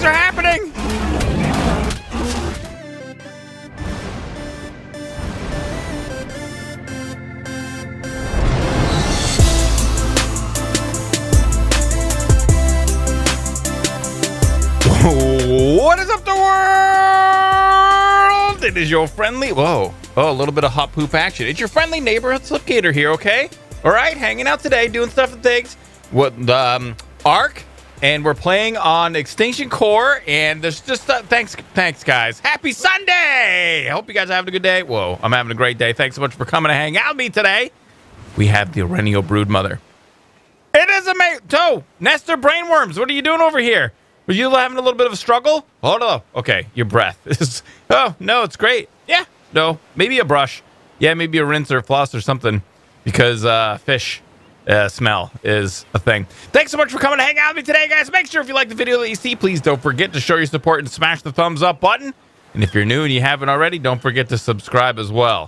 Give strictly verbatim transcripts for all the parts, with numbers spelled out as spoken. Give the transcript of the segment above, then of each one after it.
things are happening. What is up, the world? It is your friendly, whoa, oh, a little bit of hot poop action. It's your friendly neighborhood Slipgator here, okay? All right, hanging out today, doing stuff and things. What, um, Ark, and we're playing on Extinction Core, and there's just, uh, thanks, thanks, guys. Happy Sunday! I hope you guys are having a good day. Whoa, I'm having a great day. Thanks so much for coming to hang out with me today. We have the Aurenial Broodmother. It is amazing. So, Nestor Brainworms, what are you doing over here? Were you having a little bit of a struggle? Hold on. Okay, your breath is... Oh, no, it's great. Yeah, no, maybe a brush. Yeah, maybe a rinse or a floss or something. Because uh, fish uh, smell is a thing. Thanks so much for coming to hang out with me today, guys. Make sure if you like the video that you see, please don't forget to show your support and smash the thumbs up button. And if you're new and you haven't already, don't forget to subscribe as well.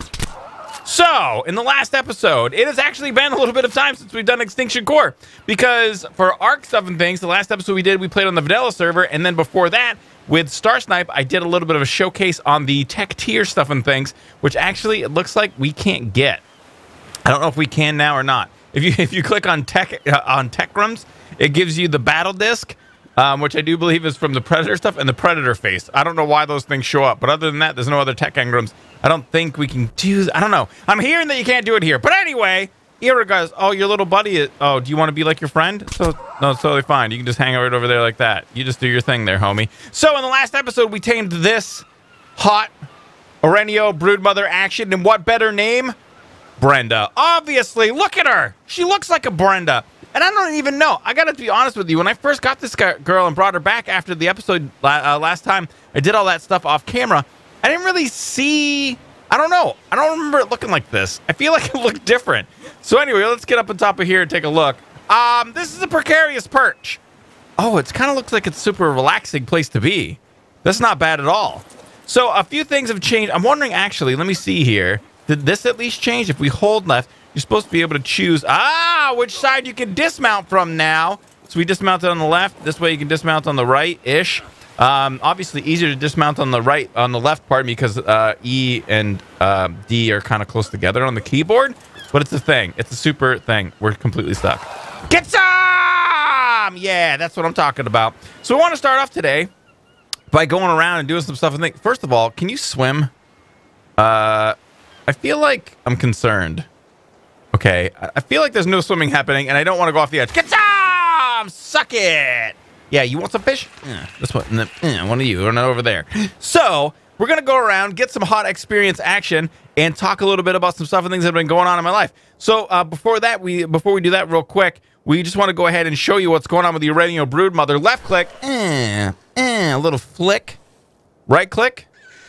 So, in the last episode, it has actually been a little bit of time since we've done Extinction Core. Because for Ark stuff and things, the last episode we did, we played on the vanilla server. And then before that, with Star Snipe, I did a little bit of a showcase on the tech tier stuff and things, which actually it looks like we can't get. I don't know if we can now or not. If you if you click on tech uh, on Techrooms, it gives you the battle disc, um, which I do believe is from the Predator stuff, and the Predator face. I don't know why those things show up, but other than that, there's no other tech engrams. I don't think we can do. I don't know. I'm hearing that you can't do it here, but anyway, irregardless. Oh, your little buddy. Is, oh, do you want to be like your friend? So no, it's totally fine. You can just hang right over there like that. You just do your thing there, homie. So in the last episode, we tamed this hot Aurenial Broodmother action, and what better name? Brenda. Obviously, look at her. She looks like a Brenda. And I don't even know. I got to be honest with you. When I first got this girl and brought her back after the episode uh, last time, I did all that stuff off camera. I didn't really see... I don't know. I don't remember it looking like this. I feel like it looked different. So anyway, let's get up on top of here and take a look. Um, this is a precarious perch. Oh, it kind of looks like it's a super relaxing place to be. That's not bad at all. So a few things have changed. I'm wondering, actually, let me see here. Did this at least change? If we hold left, you're supposed to be able to choose, ah, which side you can dismount from now. So we dismounted on the left. This way you can dismount on the right-ish. Um, obviously easier to dismount on the right, on the left, pardon me, because uh, E and uh, D are kind of close together on the keyboard. But it's a thing. It's a super thing. We're completely stuck. Get some! Yeah, that's what I'm talking about. So we want to start off today by going around and doing some stuff. And think, first of all, can you swim? Uh, I feel like I'm concerned. Okay, I feel like there's no swimming happening, and I don't want to go off the edge. Get some! Suck it! Yeah, you want some fish? Yeah, this one. Yeah, one of you, and over there. So, we're going to go around, get some hot experience action, and talk a little bit about some stuff and things that have been going on in my life. So, uh, before that, we before we do that real quick, we just want to go ahead and show you what's going on with the Aurenial Broodmother. Left click. Eh, eh, a little flick. Right click.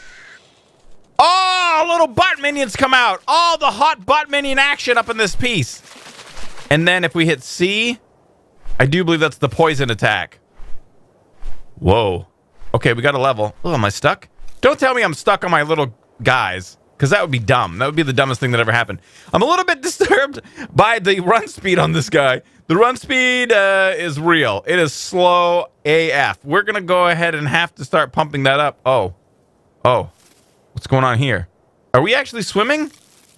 Oh, little butt minions come out. All the hot butt minion action up in this piece. And then if we hit C, I do believe that's the poison attack. Whoa. Okay, we got a level. Oh, am I stuck? Don't tell me I'm stuck on my little guys, because that would be dumb. That would be the dumbest thing that ever happened. I'm a little bit disturbed by the run speed on this guy. The run speed uh, is real. It is slow A F. We're going to go ahead and have to start pumping that up. Oh. Oh. What's going on here? Are we actually swimming?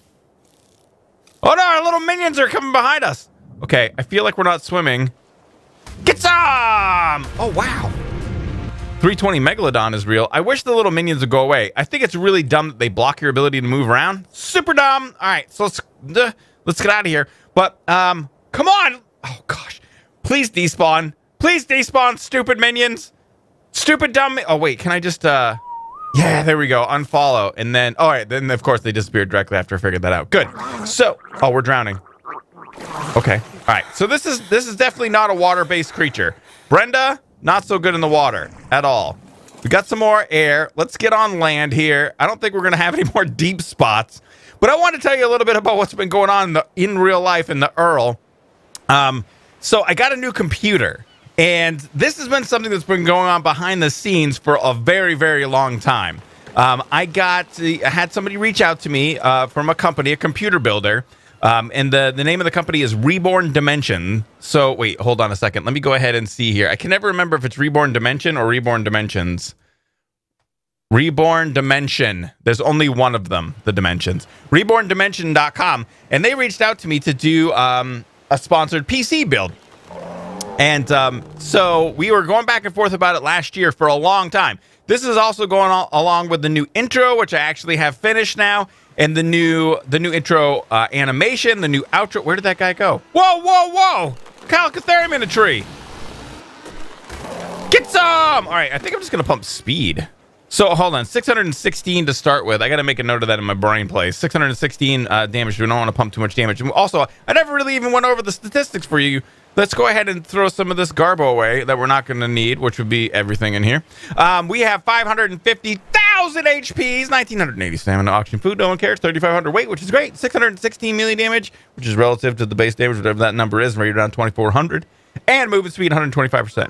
Oh no, our little minions are coming behind us. Okay, I feel like we're not swimming. Get some! Oh, wow. three twenty Megalodon is real. I wish the little minions would go away. I think it's really dumb that they block your ability to move around. Super dumb. All right, so let's, uh, let's get out of here. But, um, come on. Oh, gosh. Please despawn. Please despawn, stupid minions. Stupid dumb... Oh, wait, can I just, uh... Yeah, there we go. Unfollow. And then, all right, then, of course, they disappeared directly after I figured that out. Good. So, oh, we're drowning. Okay. All right. So this is this is definitely not a water-based creature. Brenda, not so good in the water at all. We got some more air. Let's get on land here. I don't think we're going to have any more deep spots. But I want to tell you a little bit about what's been going on in, the, in real life in the Earl. Um, so I got a new computer. And this has been something that's been going on behind the scenes for a very, very long time. Um, I got, I had somebody reach out to me uh, from a company, a computer builder, Um, and the, the name of the company is Reborn Dimension. So wait, hold on a second. Let me go ahead and see here. I can never remember if it's Reborn Dimension or Reborn Dimensions. Reborn Dimension. There's only one of them, the dimensions. reborn dimension dot com. And they reached out to me to do um, a sponsored P C build. And um, so we were going back and forth about it last year for a long time. This is also going on along with the new intro, which I actually have finished now. And the new the new intro uh, animation, the new outro. Where did that guy go? Whoa, whoa, whoa! Calicatherium in a tree. Get some! All right, I think I'm just going to pump speed. So hold on, six hundred sixteen to start with. I got to make a note of that in my brain place. six hundred sixteen uh, damage. We don't want to pump too much damage. And also, I never really even went over the statistics for you. Let's go ahead and throw some of this garbo away that we're not going to need, which would be everything in here. Um, we have five hundred fifty thousand H Ps, nineteen eighty stamina, auction food, no one cares, thirty-five hundred weight, which is great, six hundred sixteen melee damage, which is relative to the base damage, whatever that number is, right around twenty-four hundred, and movement speed one hundred twenty-five percent.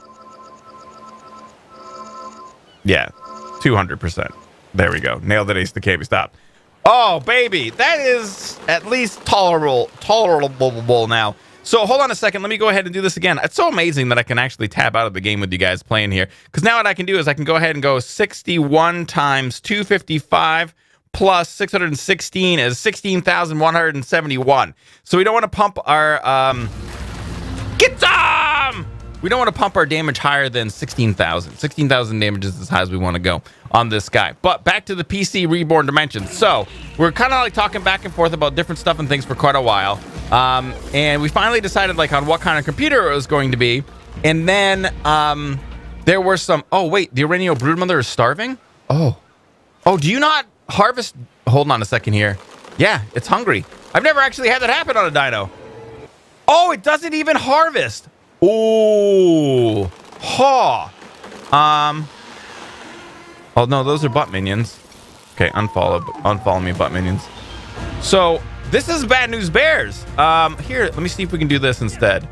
Yeah, two hundred percent. There we go. Nailed it, Ace the K B. Stop. Oh, baby, that is at least tolerable, tolerable now. So hold on a second. Let me go ahead and do this again. It's so amazing that I can actually tab out of the game with you guys playing here. Because now what I can do is I can go ahead and go sixty-one times two fifty-five plus six hundred sixteen is sixteen thousand one hundred seventy-one. So we don't want to pump our... Um, get some! We don't want to pump our damage higher than sixteen thousand. sixteen thousand damage is as high as we want to go on this guy. But back to the P C Reborn Dimensions. So we're kind of like talking back and forth about different stuff and things for quite a while. Um, and we finally decided like on what kind of computer it was going to be. And then um, there were some... Oh, wait. The Arenio Broodmother is starving? Oh. Oh, do you not harvest... Hold on a second here. Yeah, it's hungry. I've never actually had that happen on a dino. Oh, it doesn't even harvest. Ooh. Ha. Um. Oh, no, those are butt minions. Okay, unfollow, unfollow me, butt minions. So... This is Bad News Bears. Um, here, let me see if we can do this instead.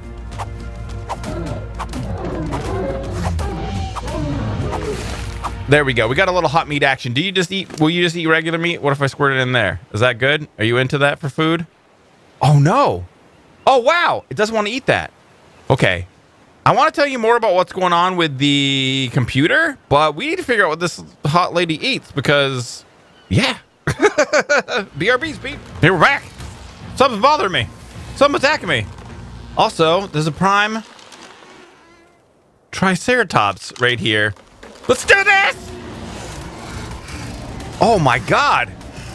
There we go. We got a little hot meat action. Do you just eat, will you just eat regular meat? What if I squirt it in there? Is that good? Are you into that for food? Oh, no. Oh, wow. It doesn't want to eat that. Okay. I want to tell you more about what's going on with the computer, but we need to figure out what this hot lady eats because, yeah. B R Bs, beep. Here we're back. Something's bothering me. Something's attacking me. Also, there's a prime Triceratops right here. Let's do this! Oh my god.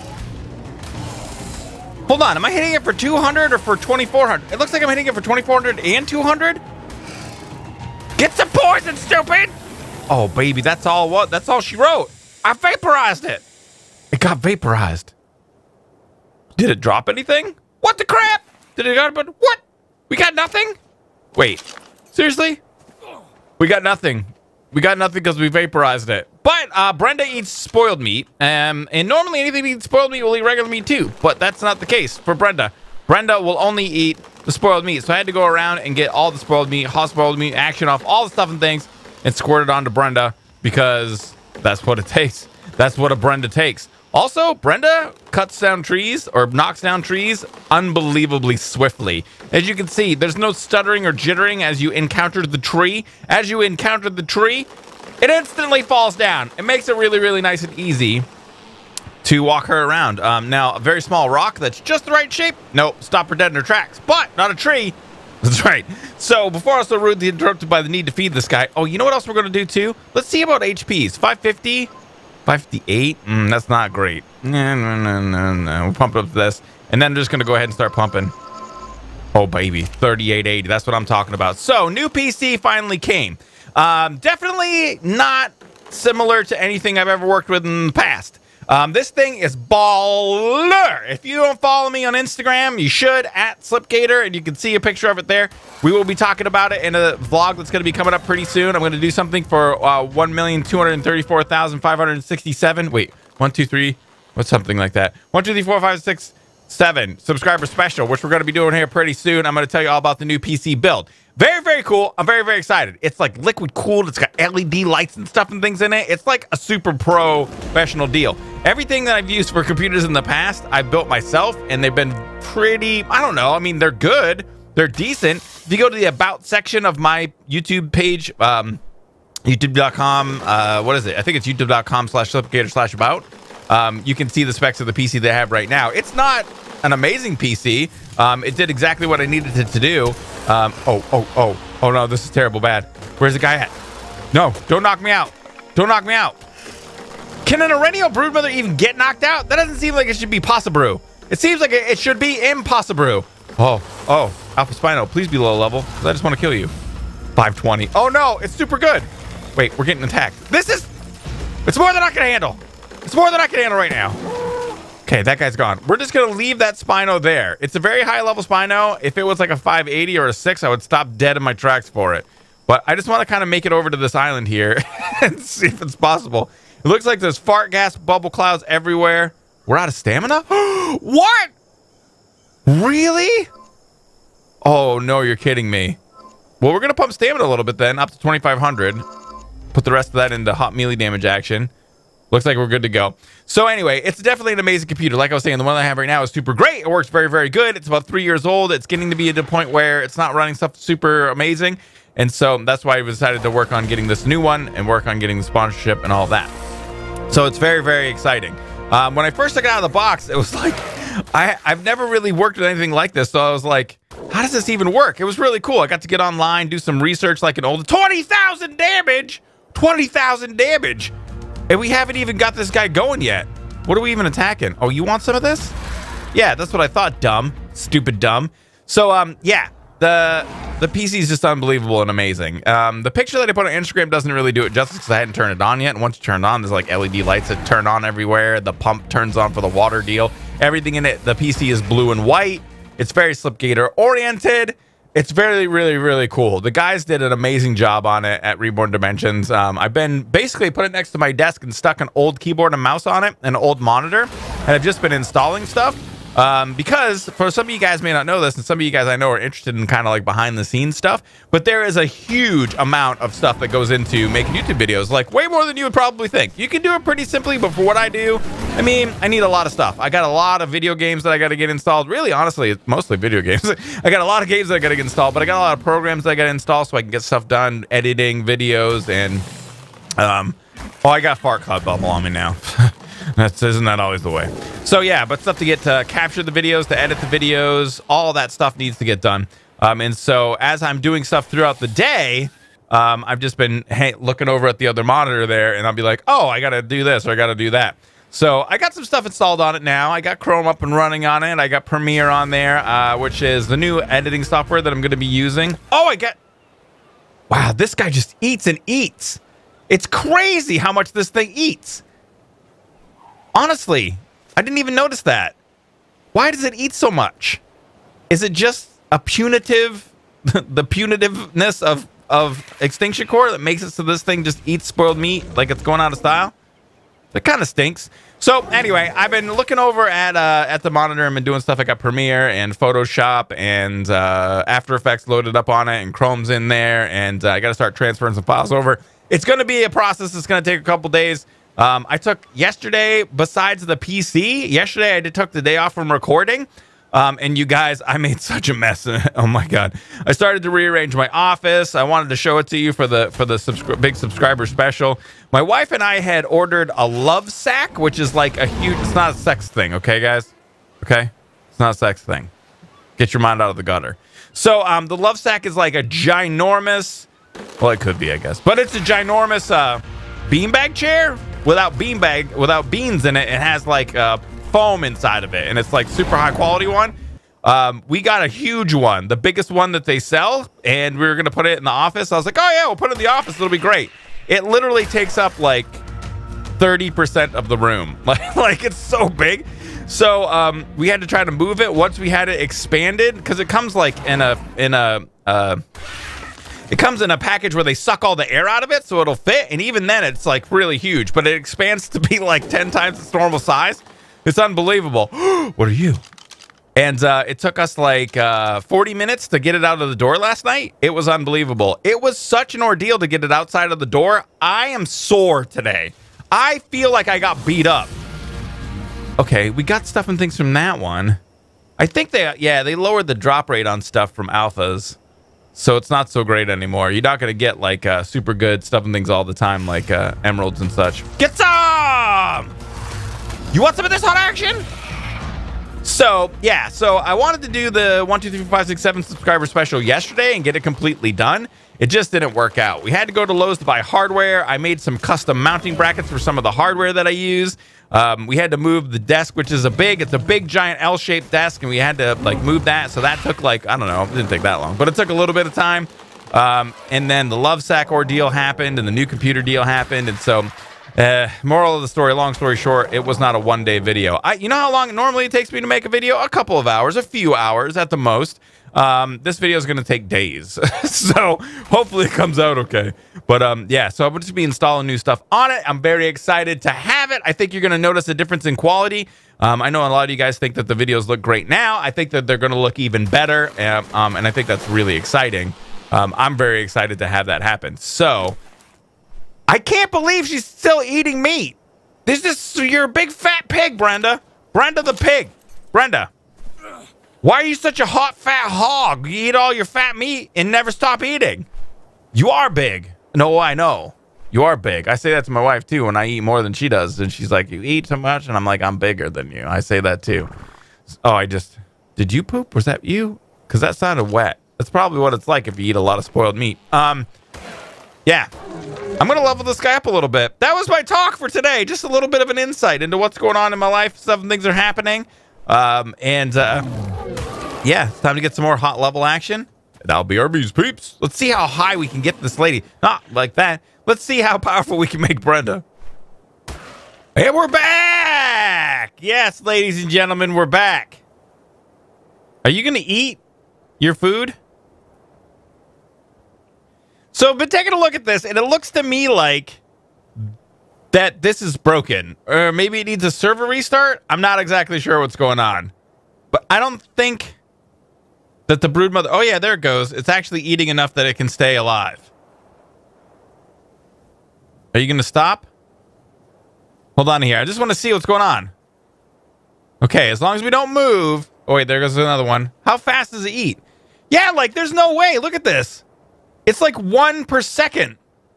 Hold on, am I hitting it for two hundred or for twenty-four hundred? It looks like I'm hitting it for twenty-four hundred and two hundred. Get some poison, stupid! Oh baby, that's all what? That's all she wrote. I vaporized it. It got vaporized. Did it drop anything? What the crap? Did it got, but what? We got nothing? Wait, seriously? We got nothing. We got nothing because we vaporized it. But uh, Brenda eats spoiled meat. Um, and normally anything that eats spoiled meat will eat regular meat too. But that's not the case for Brenda. Brenda will only eat the spoiled meat. So I had to go around and get all the spoiled meat, hot spoiled meat, action off all the stuff and things and squirt it onto Brenda because that's what it takes. That's what a Brenda takes. Also, Brenda cuts down trees or knocks down trees unbelievably swiftly. As you can see, there's no stuttering or jittering as you encounter the tree. As you encounter the tree, it instantly falls down. It makes it really, really nice and easy to walk her around. Um, now, a very small rock that's just the right shape. Nope, stop her dead in her tracks. But not a tree. That's right. So before I was so rudely interrupted by the need to feed this guy. Oh, you know what else we're going to do too? Let's see about H Ps. five fifty. five fifty-eight? Mm, that's not great. No, no, no, no, no. We'll pump up this. And then I'm just going to go ahead and start pumping. Oh, baby. thirty-eight eighty. That's what I'm talking about. So, new P C finally came. Um, definitely not similar to anything I've ever worked with in the past. Um, this thing is baller. If you don't follow me on Instagram, you should, at Slipgator, and you can see a picture of it there. We will be talking about it in a vlog that's going to be coming up pretty soon. I'm going to do something for uh, one million two hundred thirty-four thousand five hundred sixty-seven. Wait, one, two, three. What's something like that? one, two, three, four, five, six, seven subscriber special, which we're going to be doing here pretty soon. I'm going to tell you all about the new P C build. Very, very cool. I'm very, very excited. It's like liquid cooled. It's got L E D lights and stuff and things in it. It's like a super pro professional deal. Everything that I've used for computers in the past, I've built myself, and they've been pretty, I don't know. I mean, they're good. They're decent. If you go to the about section of my YouTube page, um, youtube dot com, uh, what is it? I think it's youtube dot com slash Slipgator slash about. Um, you can see the specs of the P C they have right now. It's not an amazing P C. Um, it did exactly what I needed it to do. Um, oh, oh, oh, oh no, this is terrible bad. Where's the guy at? No, don't knock me out. Don't knock me out. Can an Arenio Broodmother even get knocked out? That doesn't seem like it should be Possibrew. It seems like it should be Impossibrew. Oh, oh, Alpha Spino, please be low level, because I just want to kill you. five twenty. Oh no, it's super good. Wait, we're getting attacked. This is, it's more than I can handle. It's more than I can handle right now. Okay, that guy's gone. We're just going to leave that Spino there. It's a very high level Spino. If it was like a five eighty or a six, I would stop dead in my tracks for it. But I just want to kind of make it over to this island here and see if it's possible. It looks like there's fart gas bubble clouds everywhere. We're out of stamina? What? Really? Oh, no, you're kidding me. Well, we're going to pump stamina a little bit then, up to twenty-five hundred. Put the rest of that into hot melee damage action. Looks like we're good to go. So anyway, it's definitely an amazing computer. Like I was saying, the one that I have right now is super great. It works very, very good. It's about three years old. It's getting to be at a point where it's not running stuff super amazing. And so that's why I decided to work on getting this new one and work on getting the sponsorship and all that. So it's very, very exciting. Um, when I first took it out of the box, it was like, I, I've never really worked with anything like this. So I was like, how does this even work? It was really cool. I got to get online, do some research like an old twenty thousand damage, twenty thousand damage. And we haven't even got this guy going yet. What are we even attacking? Oh, you want some of this? Yeah, that's what I thought, dumb. Stupid dumb. So, um, yeah, the the P C is just unbelievable and amazing. Um, the picture that I put on Instagram doesn't really do it justice because I hadn't turned it on yet. And once you turn it on, there's like L E D lights that turn on everywhere. The pump turns on for the water deal. Everything in it, the P C is blue and white. It's very Slipgator oriented. It's very, really, really cool. The guys did an amazing job on it at Reborn Dimensions. Um, I've been basically put it next to my desk and stuck an old keyboard and mouse on it, an old monitor, and I've just been installing stuff. Um, because for some of you guys may not know this, and some of you guys I know are interested in kind of like behind the scenes stuff, but there is a huge amount of stuff that goes into making YouTube videos, like way more than you would probably think. You can do it pretty simply, but for what I do, I mean, I need a lot of stuff. I got a lot of video games that I got to get installed. Really, honestly, it's mostly video games. I got a lot of games that I got to get installed, but I got a lot of programs that I got to install so I can get stuff done, editing videos, and um, oh, I got Fart Cloud Bubble on me now. That's, isn't that always the way? So yeah, but stuff to get to capture the videos, to edit the videos, all that stuff needs to get done. Um, and so as I'm doing stuff throughout the day, um, I've just been hey, looking over at the other monitor there, and I'll be like, oh, I got to do this or I got to do that. So I got some stuff installed on it now. I got Chrome up and running on it. I got Premiere on there, uh, which is the new editing software that I'm going to be using. Oh, I got... Wow, this guy just eats and eats. It's crazy how much this thing eats. Honestly, I didn't even notice that. Why does it eat so much? Is it just a punitive, the punitiveness of, of Extinction Core that makes it so this thing just eats spoiled meat like it's going out of style? That kind of stinks. So anyway, I've been looking over at uh, at the monitor and been doing stuff. I got Premiere and Photoshop and uh, After Effects loaded up on it, and Chrome's in there, and uh, I got to start transferring some files over. It's going to be a process. It's going to take a couple days. Um, I took yesterday, besides the P C, yesterday I did took the day off from recording. Um, and you guys, I made such a mess. Oh my God. I started to rearrange my office. I wanted to show it to you for the, for the subscri- big subscriber special. My wife and I had ordered a love sack, which is like a huge, it's not a sex thing. Okay, guys. Okay. It's not a sex thing. Get your mind out of the gutter. So, um, the love sack is like a ginormous, well, it could be, I guess, but it's a ginormous, uh, beanbag chair without beanbag, without beans in it. It has like, uh, foam inside of it, and it's like super high quality one. Um, we got a huge one, the biggest one that they sell, and we were gonna put it in the office. I was like, oh yeah, we'll put it in the office. It'll be great. It literally takes up like thirty percent of the room. Like, like it's so big. So um, we had to try to move it once we had it expanded, because it comes like in a in a uh, it comes in a package where they suck all the air out of it so it'll fit, and even then it's like really huge, but it expands to be like ten times its normal size. It's unbelievable. What are you? And uh, it took us like uh, forty minutes to get it out of the door last night. It was unbelievable. It was such an ordeal to get it outside of the door. I am sore today. I feel like I got beat up. Okay, we got stuff and things from that one. I think they, yeah, they lowered the drop rate on stuff from alphas. So it's not so great anymore. You're not going to get like uh, super good stuff and things all the time, like uh, emeralds and such. Get some! You want some of this hot action? So, yeah, so I wanted to do the one, two, three, four, five, six, seven subscriber special yesterday and get it completely done. It just didn't work out. We had to go to Lowe's to buy hardware. I made some custom mounting brackets for some of the hardware that I use. Um, we had to move the desk, which is a big, it's a big giant L-shaped desk, and we had to like move that. So that took like, I don't know, it didn't take that long, but it took a little bit of time. Um, and then the Lovesac ordeal happened and the new computer deal happened. And so, uh, moral of the story, long story short, it was not a one day video. I, you know how long it normally takes me to make a video? A couple of hours, a few hours at the most. Um, this video is going to take days. So hopefully it comes out okay. But um, yeah, so I'm just be installing new stuff on it. I'm very excited to have it. I think you're going to notice a difference in quality. Um, I know a lot of you guys think that the videos look great now. I think that they're going to look even better. Um, um, and I think that's really exciting. Um, I'm very excited to have that happen. So I can't believe she's still eating meat. This is, you're a big fat pig, Brenda. Brenda the pig. Brenda. Why are you such a hot, fat hog? You eat all your fat meat and never stop eating. You are big. No, I know. You are big. I say that to my wife, too, when I eat more than she does. And she's like, you eat too much? And I'm like, I'm bigger than you. I say that, too. Oh, I just... Did you poop? Was that you? Because that sounded wet. That's probably what it's like if you eat a lot of spoiled meat. Um, yeah. I'm going to level this guy up a little bit. That was my talk for today. Just a little bit of an insight into what's going on in my life. Stuff and things are happening. Um, and... Uh, Yeah, it's time to get some more hot level action. That'll be our bees, peeps. Let's see how high we can get this lady. Not like that. Let's see how powerful we can make Brenda. And we're back! Yes, ladies and gentlemen, we're back. Are you going to eat your food? So I've been taking a look at this, and it looks to me like that this is broken. Or maybe it needs a server restart. I'm not exactly sure what's going on. But I don't think... that the brood mother... Oh, yeah, there it goes. It's actually eating enough that it can stay alive. Are you going to stop? Hold on here. I just want to see what's going on. Okay, as long as we don't move... Oh, wait, there goes another one. How fast does it eat? Yeah, like, there's no way. Look at this. It's like one per second.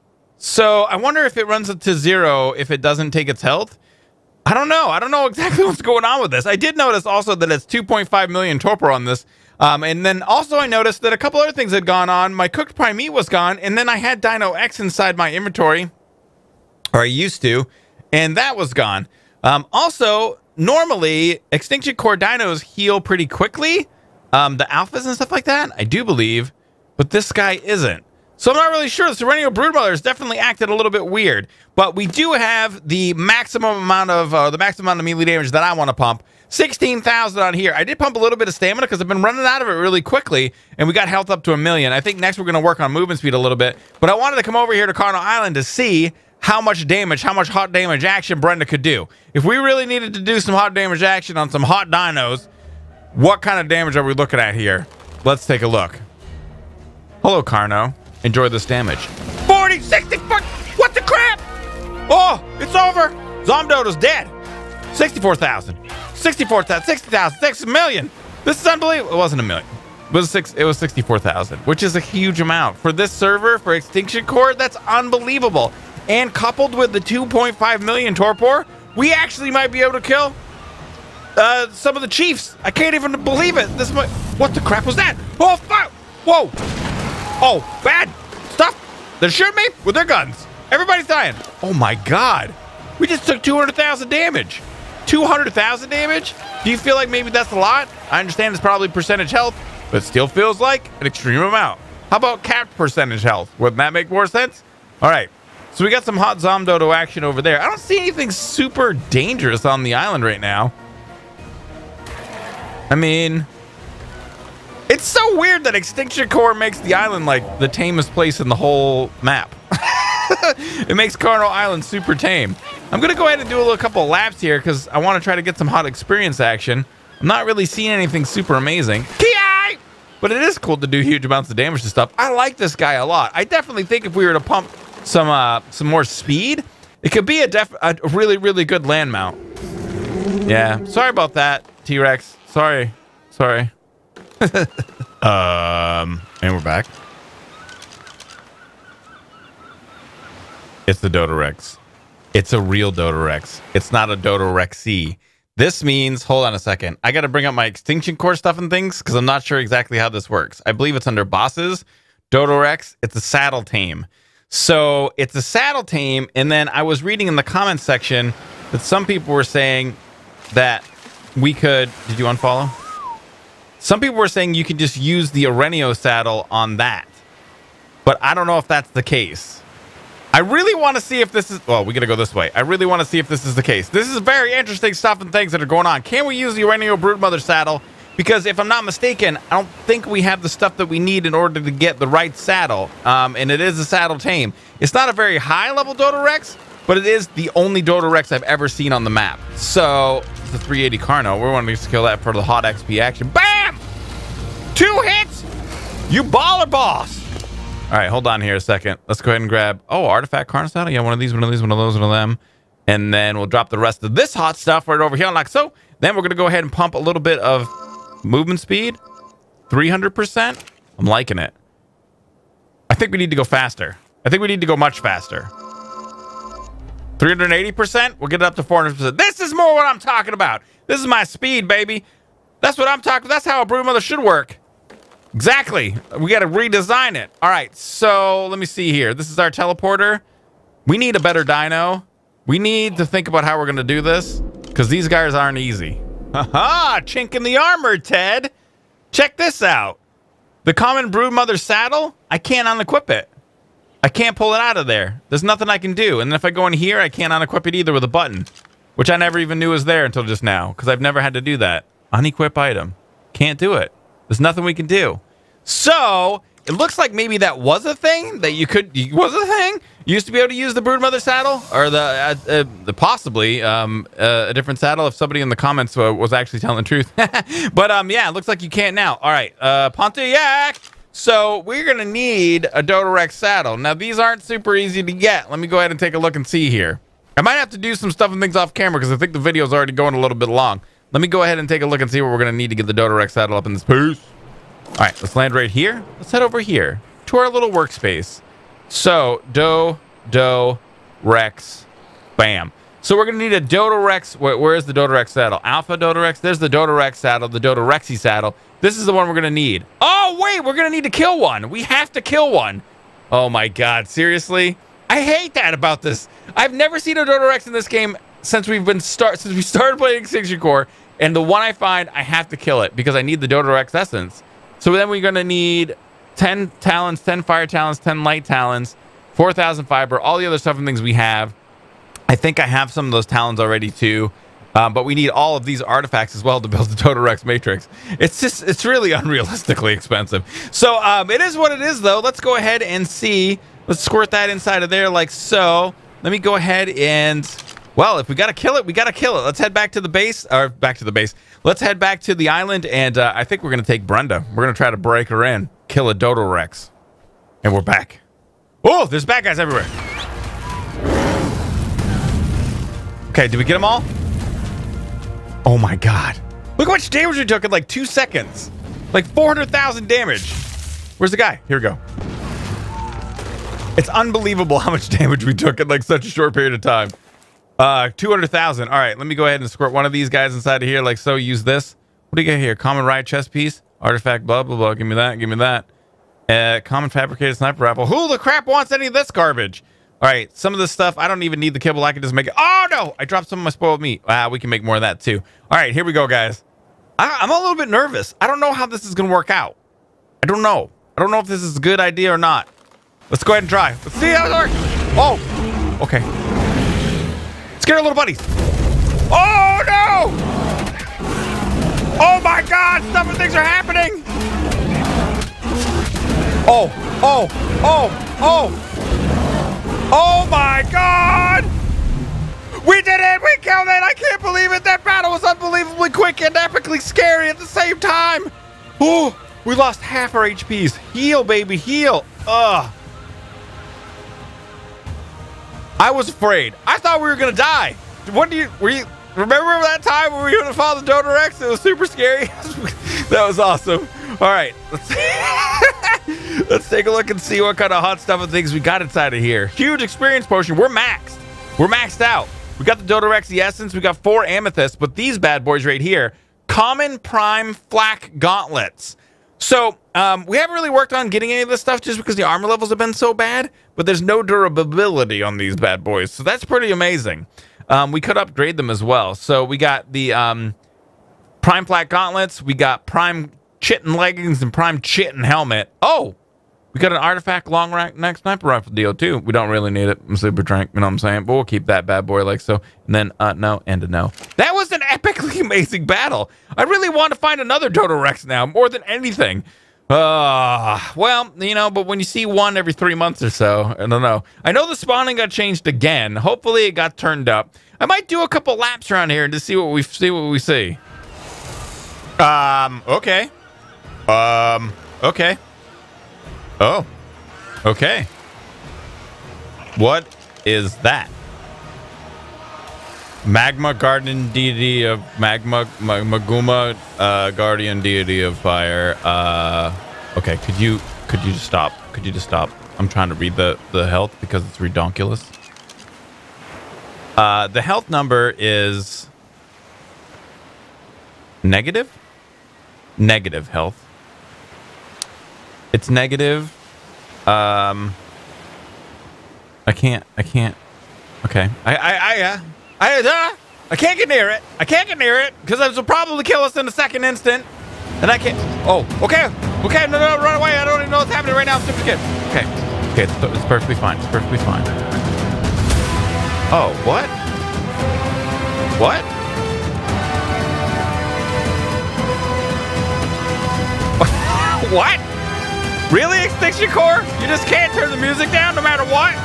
So I wonder if it runs to zero if it doesn't take its health. I don't know. I don't know exactly what's going on with this. I did notice also that it's two point five million torpor on this. Um, and then also I noticed that a couple other things had gone on. My cooked prime meat was gone. And then I had Dino X inside my inventory. Or I used to. And that was gone. Um, also, normally, Extinction Core dinos heal pretty quickly. Um, the alphas and stuff like that, I do believe. But this guy isn't. So I'm not really sure. The Serenio Broodmother has definitely acted a little bit weird. But we do have the maximum amount of uh, the maximum amount of melee damage that I want to pump. sixteen thousand on here. I did pump a little bit of stamina because I've been running out of it really quickly. And we got health up to a million. I think next we're going to work on movement speed a little bit. But I wanted to come over here to Carno Island to see how much damage, how much hot damage action Brenda could do. If we really needed to do some hot damage action on some hot dinos, what kind of damage are we looking at here? Let's take a look. Hello, Carno. Enjoy this damage. forty, sixty, forty, what the crap? Oh, it's over. Zomdodo's dead. sixty-four thousand. sixty-four thousand, sixty thousand, six million. This is unbelievable. It wasn't a million. It was six. It was sixty-four thousand, which is a huge amount for this server for Extinction Core. That's unbelievable. And coupled with the two point five million torpor, we actually might be able to kill uh, some of the chiefs. I can't even believe it. This might, what the crap was that? Oh, fuck! Whoa! Oh, bad stuff. They're shooting me with their guns. Everybody's dying. Oh my God! We just took two hundred thousand damage. two hundred thousand damage? Do you feel like maybe that's a lot? I understand it's probably percentage health, but it still feels like an extreme amount. How about capped percentage health? Wouldn't that make more sense? All right. So we got some hot Zomdodo action over there. I don't see anything super dangerous on the island right now. I mean, it's so weird that Extinction Core makes the island like the tamest place in the whole map. It makes Carno Island super tame. I'm going to go ahead and do a little couple of laps here because I want to try to get some hot experience action. I'm not really seeing anything super amazing. Ki! But it is cool to do huge amounts of damage to stuff. I like this guy a lot. I definitely think if we were to pump some uh, some more speed, it could be a, def a really, really good land mount. Yeah, sorry about that, T-Rex. Sorry. Sorry. um, and we're back. It's the Dodorex. It's a real Dodorex. It's not a Dodorexy. This means, hold on a second. I got to bring up my Extinction Core stuff and things because I'm not sure exactly how this works. I believe it's under bosses. Dodorex, it's a saddle tame. So it's a saddle tame. And then I was reading in the comments section that some people were saying that we could, did you unfollow? Some people were saying you could just use the Arenio saddle on that. But I don't know if that's the case. I really want to see if this is... Well, we got to go this way. I really want to see if this is the case. This is very interesting stuff and things that are going on. Can we use the Arenio Broodmother saddle? Because if I'm not mistaken, I don't think we have the stuff that we need in order to get the right saddle. Um, and it is a saddle tame. It's not a very high-level Dodorex, but it is the only Dodorex I've ever seen on the map. So, it's a three eighty Carno. We're wanting to kill that for the hot X P action. Bam! Two hits! You baller boss! All right, hold on here a second. Let's go ahead and grab... Oh, Artifact Carno saddle? Yeah, one of these, one of these, one of those, one of them. And then we'll drop the rest of this hot stuff right over here like so. Then we're going to go ahead and pump a little bit of movement speed. three hundred percent. I'm liking it. I think we need to go faster. I think we need to go much faster. three hundred eighty percent. We'll get it up to four hundred percent. This is more what I'm talking about. This is my speed, baby. That's what I'm talking about. That's how a Broodmother should work. Exactly. We got to redesign it. All right. So let me see here. This is our teleporter. We need a better dino. We need to think about how we're going to do this because these guys aren't easy. Haha, chink in the armor, Ted. Check this out. The common Broodmother saddle, I can't unequip it. I can't pull it out of there. There's nothing I can do. And if I go in here, I can't unequip it either with a button, which I never even knew was there until just now because I've never had to do that. Unequip item. Can't do it. There's nothing we can do. So it looks like maybe that was a thing that you could was a thing. You used to be able to use the Broodmother saddle or the uh, uh, the possibly um, uh, a different saddle if somebody in the comments uh, was actually telling the truth. But um, yeah, it looks like you can't now. All right, uh, Pontiac. So we're gonna need a Dodorex saddle. Now these aren't super easy to get. Let me go ahead and take a look and see here. I might have to do some stuff and things off camera because I think the video is already going a little bit long. Let me go ahead and take a look and see what we're going to need to get the Dodorex saddle up in this piece. All right, let's land right here. Let's head over here to our little workspace. So, Do, Do, Rex, bam. So we're going to need a Dodorex. Where, where is the Dodorex saddle? Alpha Dodorex. There's the Dodorex saddle, the Dodorexy saddle. This is the one we're going to need. Oh, wait, we're going to need to kill one. We have to kill one. Oh, my God. Seriously? I hate that about this. I've never seen a Dodorex in this game since we've been start since we started playing Extinction Core. And the one I find, I have to kill it because I need the Dodorex essence. So then we're going to need ten talons, ten fire talons, ten light talons, four thousand fiber, all the other stuff and things we have. I think I have some of those talons already too. Um, but we need all of these artifacts as well to build the Dodorex Matrix. It's just, it's really unrealistically expensive. So um, it is what it is though. Let's go ahead and see. Let's squirt that inside of there like so. Let me go ahead and... Well, if we got to kill it, we got to kill it. Let's head back to the base, or back to the base. Let's head back to the island, and uh, I think we're going to take Brenda. We're going to try to break her in, kill a Dodorex, and we're back. Oh, there's bad guys everywhere. Okay, did we get them all? Oh, my God. Look how much damage we took in like two seconds. Like four hundred thousand damage. Where's the guy? Here we go. It's unbelievable how much damage we took in like such a short period of time. Uh, two hundred thousand. All right, let me go ahead and squirt one of these guys inside of here like so. Use this. What do you got here? Common riot chest piece. Artifact, blah, blah, blah. Give me that. Give me that. Uh, common fabricated sniper rifle. Who the crap wants any of this garbage? All right, some of this stuff, I don't even need the kibble. I can just make it. Oh, no. I dropped some of my spoiled meat. Ah, we can make more of that, too. All right, here we go, guys. I, I'm a little bit nervous. I don't know how this is going to work out. I don't know. I don't know if this is a good idea or not. Let's go ahead and try. Let's see how it works. Oh, okay. Scare little buddies. Oh, no! Oh, my God! Stuff and things are happening! Oh, oh, oh, oh! Oh, my God! We did it! We killed it! I can't believe it! That battle was unbelievably quick and epically scary at the same time! Oh, we lost half our H Ps. Heal, baby, heal! Ugh. I was afraid. I thought we were gonna die. What do you, were you, remember that time when we were gonna follow the Dodorex? It was super scary. That was awesome. All right, let's, let's take a look and see what kind of hot stuff and things we got inside of here. Huge experience potion. We're maxed. We're maxed out. We got the Dodorexy Essence. We got four Amethysts, but these bad boys right here, Common Prime Flak Gauntlets. So um, we haven't really worked on getting any of this stuff just because the armor levels have been so bad, but there's no durability on these bad boys. So that's pretty amazing. Um, we could upgrade them as well. So we got the um, Prime Flak Gauntlets. We got Prime Chitin Leggings and Prime Chitin Helmet. Oh, we got an Artifact Long Neck Sniper Rifle deal too. We don't really need it. I'm super trank, you know what I'm saying? But we'll keep that bad boy like so. And then uh, no and a no. That was an epically amazing battle. I really want to find another Dodorex now, more than anything. Uh, well, you know, but when you see one every three months or so, I don't know. I know the spawning got changed again. Hopefully it got turned up. I might do a couple laps around here to see what we see what we see. Um, okay. Um, okay. Oh, okay. What is that? Magma Guardian Deity of Magma, Ma- Maguma, uh, Guardian Deity of Fire. Uh, okay, could you, could you just stop? Could you just stop? I'm trying to read the, the health because it's redonkulous. Uh, the health number is negative? Negative health. It's negative. Um, I can't. I can't. Okay. I. I. I. Uh, I. Uh, I can't get near it. I can't get near it because it will probably kill us in the second instant, and I can't. Oh. Okay. Okay. No. No. Run away. I don't even know what's happening right now. I'm super scared. Okay. Okay. It's, it's perfectly fine. It's perfectly fine. Oh. What? What? What? Really, Extinction Core? You just can't turn the music down no matter what?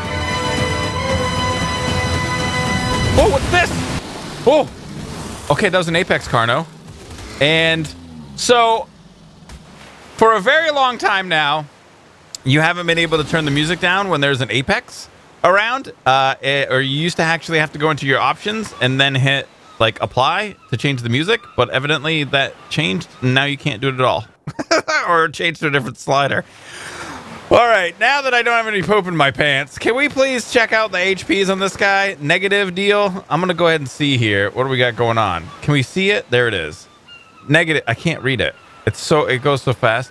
Oh, what's this? Oh. Okay, that was an Apex Carno. And so, for a very long time now, you haven't been able to turn the music down when there's an Apex around. Uh, it, or you used to actually have to go into your options and then hit, like, apply to change the music. But evidently that changed, and now you can't do it at all. Or change to a different slider. All right, now that I don't have any poop in my pants, can we please check out the H Ps on this guy? Negative deal. I'm gonna go ahead and see here. What do we got going on? Can we see it? There it is. Negative. I can't read it. It's so it goes so fast.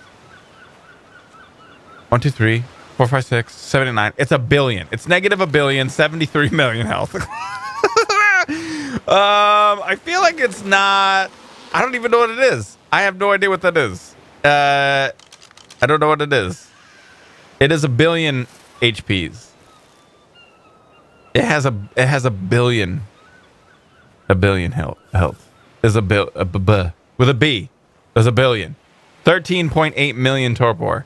One, two, three, four, five, six, seven, eight, nine. It's a billion. It's negative a billion, seventy-three million health. um, I feel like it's not. I don't even know what it is. I have no idea what that is. Uh, I don't know what it is. It is a billion H Ps. It has a it has a billion, a billion health. Health is a bill a b, b with a B. There's a billion, thirteen point eight million torpor.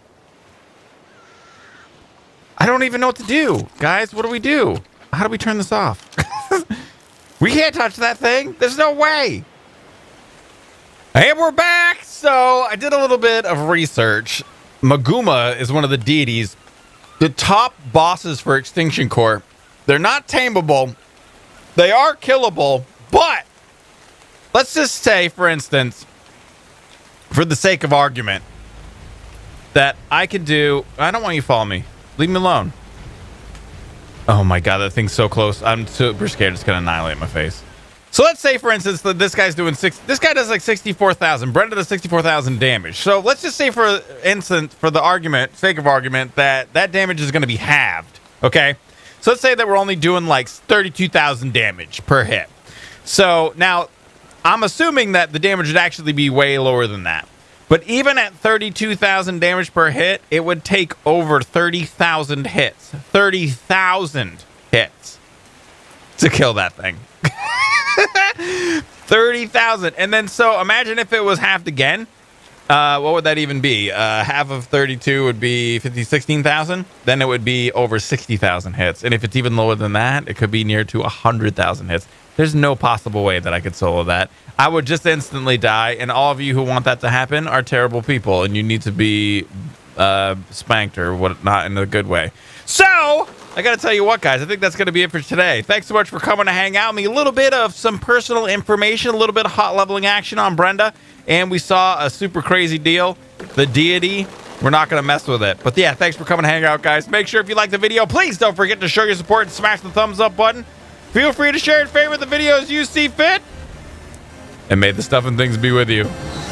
I don't even know what to do, guys. What do we do? How do we turn this off? We can't touch that thing. There's no way. And we're back. So I did a little bit of research. Maguma is one of the deities, the top bosses for Extinction Core. They're not tameable. They are killable, but let's just say, for instance, for the sake of argument, that I could do... I don't want you to follow me. Leave me alone. Oh my god, that thing's so close. I'm super scared it's going to annihilate my face. So let's say, for instance, that this guy's doing six. This guy does like sixty-four thousand. Brenda does sixty-four thousand damage. So let's just say, for instance, for the argument, sake of argument, that that damage is going to be halved. Okay. So let's say that we're only doing like thirty-two thousand damage per hit. So now I'm assuming that the damage would actually be way lower than that. But even at thirty-two thousand damage per hit, it would take over thirty thousand hits. thirty thousand hits to kill that thing. thirty thousand. And then so imagine if it was halved again. Uh, what would that even be? Uh, half of thirty-two would be fifty, sixteen thousand. Then it would be over sixty thousand hits. And if it's even lower than that, it could be near to one hundred thousand hits. There's no possible way that I could solo that. I would just instantly die. And all of you who want that to happen are terrible people. And you need to be uh, spanked or whatnot in a good way. So, I got to tell you what, guys. I think that's going to be it for today. Thanks so much for coming to hang out with me. A little bit of some personal information, a little bit of hot leveling action on Brenda. And we saw a super crazy deal. The deity. We're not going to mess with it. But yeah, thanks for coming to hang out, guys. Make sure if you like the video, please don't forget to show your support and smash the thumbs up button. Feel free to share and favorite the videos you see fit. And may the stuff and things be with you.